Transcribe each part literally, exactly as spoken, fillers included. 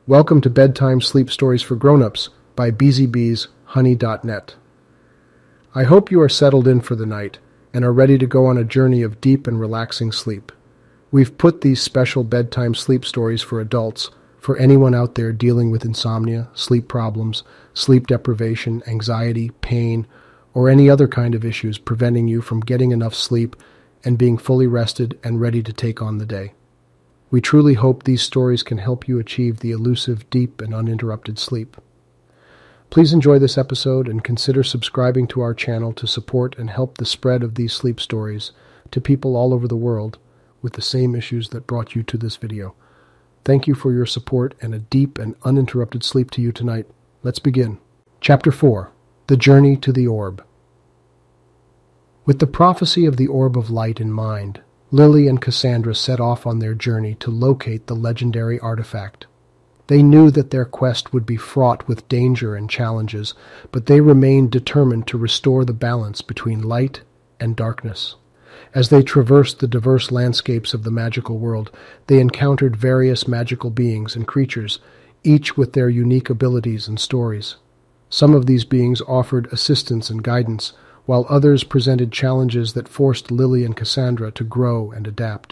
Welcome to Bedtime Sleep Stories for Grown-Ups by b z bees honey dot net. I hope you are settled in for the night and are ready to go on a journey of deep and relaxing sleep. We've put these special bedtime sleep stories for adults, for anyone out there dealing with insomnia, sleep problems, sleep deprivation, anxiety, pain, or any other kind of issues preventing you from getting enough sleep and being fully rested and ready to take on the day. We truly hope these stories can help you achieve the elusive, deep, and uninterrupted sleep. Please enjoy this episode and consider subscribing to our channel to support and help the spread of these sleep stories to people all over the world with the same issues that brought you to this video. Thank you for your support and a deep and uninterrupted sleep to you tonight. Let's begin. Chapter four. The Journey to the Orb. With the prophecy of the Orb of Light in mind, Lily and Cassandra set off on their journey to locate the legendary artifact. They knew that their quest would be fraught with danger and challenges, but they remained determined to restore the balance between light and darkness. As they traversed the diverse landscapes of the magical world, they encountered various magical beings and creatures, each with their unique abilities and stories. Some of these beings offered assistance and guidance, while others presented challenges that forced Lily and Cassandra to grow and adapt.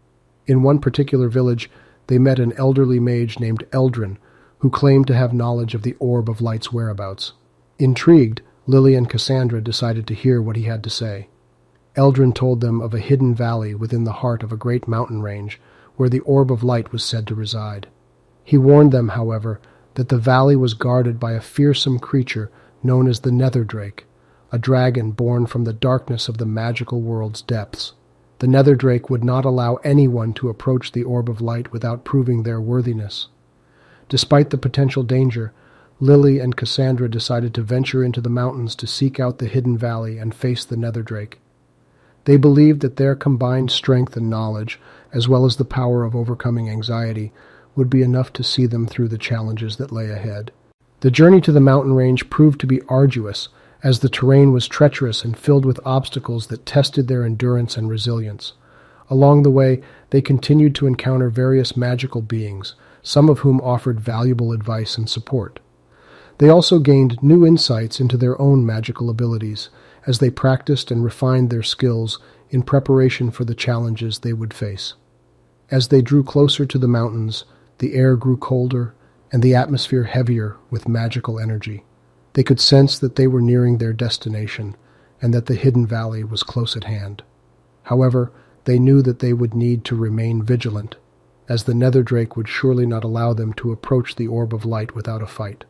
In one particular village, they met an elderly mage named Eldrin, who claimed to have knowledge of the Orb of Light's whereabouts. Intrigued, Lily and Cassandra decided to hear what he had to say. Eldrin told them of a hidden valley within the heart of a great mountain range, where the Orb of Light was said to reside. He warned them, however, that the valley was guarded by a fearsome creature known as the Netherdrake, a dragon born from the darkness of the magical world's depths. The Netherdrake would not allow anyone to approach the Orb of Light without proving their worthiness. Despite the potential danger, Lily and Cassandra decided to venture into the mountains to seek out the hidden valley and face the Netherdrake. They believed that their combined strength and knowledge, as well as the power of overcoming anxiety, would be enough to see them through the challenges that lay ahead. The journey to the mountain range proved to be arduous, as the terrain was treacherous and filled with obstacles that tested their endurance and resilience. Along the way, they continued to encounter various magical beings, some of whom offered valuable advice and support. They also gained new insights into their own magical abilities, as they practiced and refined their skills in preparation for the challenges they would face. As they drew closer to the mountains, the air grew colder and the atmosphere heavier with magical energy. They could sense that they were nearing their destination, and that the hidden valley was close at hand. However, they knew that they would need to remain vigilant, as the Netherdrake would surely not allow them to approach the Orb of Light without a fight.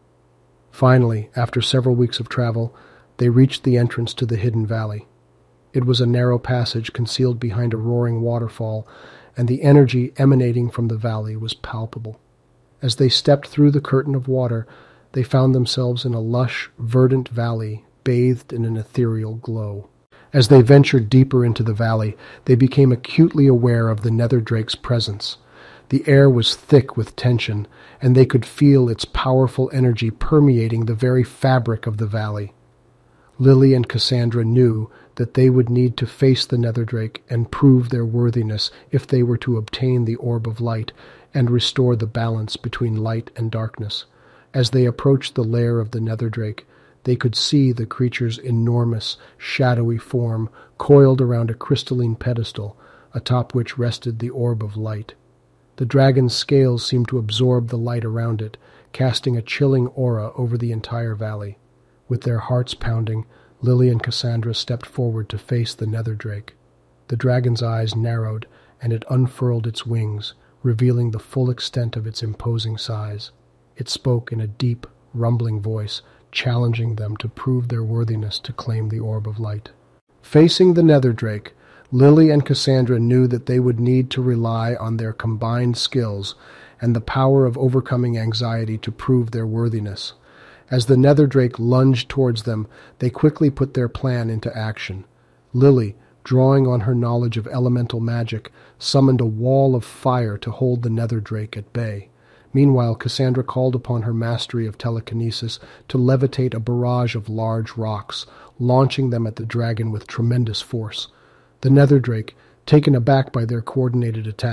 Finally, after several weeks of travel, they reached the entrance to the hidden valley. It was a narrow passage concealed behind a roaring waterfall, and the energy emanating from the valley was palpable. As they stepped through the curtain of water, they found themselves in a lush, verdant valley bathed in an ethereal glow. As they ventured deeper into the valley, they became acutely aware of the Netherdrake's presence. The air was thick with tension, and they could feel its powerful energy permeating the very fabric of the valley. Lily and Cassandra knew that they would need to face the Netherdrake and prove their worthiness if they were to obtain the Orb of Light and restore the balance between light and darkness. As they approached the lair of the Netherdrake, they could see the creature's enormous, shadowy form coiled around a crystalline pedestal, atop which rested the Orb of Light. The dragon's scales seemed to absorb the light around it, casting a chilling aura over the entire valley. With their hearts pounding, Lily and Cassandra stepped forward to face the Netherdrake. The dragon's eyes narrowed, and it unfurled its wings, revealing the full extent of its imposing size. It spoke in a deep, rumbling voice, challenging them to prove their worthiness to claim the Orb of Light. Facing the Netherdrake, Lily and Cassandra knew that they would need to rely on their combined skills and the power of overcoming anxiety to prove their worthiness. As the Netherdrake lunged towards them, they quickly put their plan into action. Lily, drawing on her knowledge of elemental magic, summoned a wall of fire to hold the Netherdrake at bay. Meanwhile, Cassandra called upon her mastery of telekinesis to levitate a barrage of large rocks, launching them at the dragon with tremendous force. The Netherdrake, taken aback by their coordinated attack,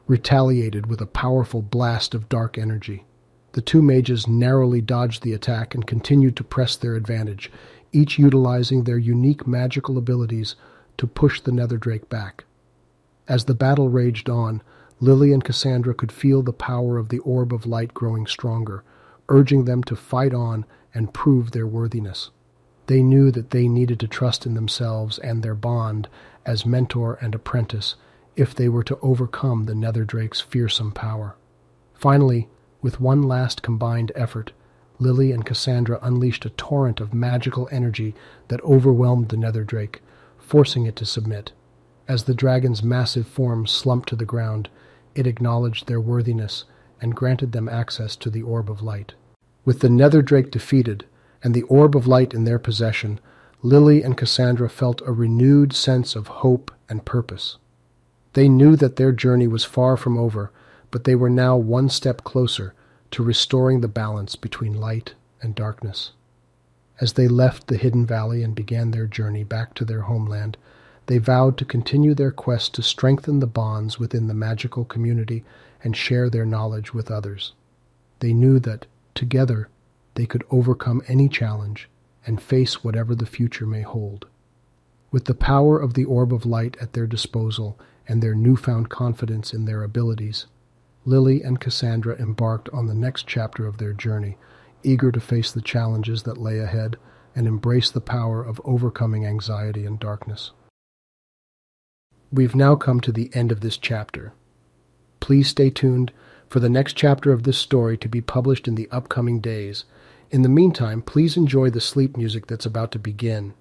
retaliated with a powerful blast of dark energy. The two mages narrowly dodged the attack and continued to press their advantage, each utilizing their unique magical abilities to push the Netherdrake back. As the battle raged on, Lily and Cassandra could feel the power of the orb of light growing stronger, urging them to fight on and prove their worthiness. They knew that they needed to trust in themselves and their bond as mentor and apprentice if they were to overcome the Netherdrake's fearsome power. Finally, with one last combined effort, Lily and Cassandra unleashed a torrent of magical energy that overwhelmed the Netherdrake, forcing it to submit. As the dragon's massive form slumped to the ground, it acknowledged their worthiness and granted them access to the Orb of Light. With the Netherdrake defeated and the Orb of Light in their possession, Lily and Cassandra felt a renewed sense of hope and purpose. They knew that their journey was far from over, but they were now one step closer to restoring the balance between light and darkness. As they left the hidden valley and began their journey back to their homeland, they vowed to continue their quest to strengthen the bonds within the magical community and share their knowledge with others. They knew that, together, they could overcome any challenge and face whatever the future may hold. With the power of the Orb of Light at their disposal and their newfound confidence in their abilities, Lily and Cassandra embarked on the next chapter of their journey, eager to face the challenges that lay ahead and embrace the power of overcoming anxiety and darkness. We've now come to the end of this chapter. Please stay tuned for the next chapter of this story to be published in the upcoming days. In the meantime, please enjoy the sleep music that's about to begin.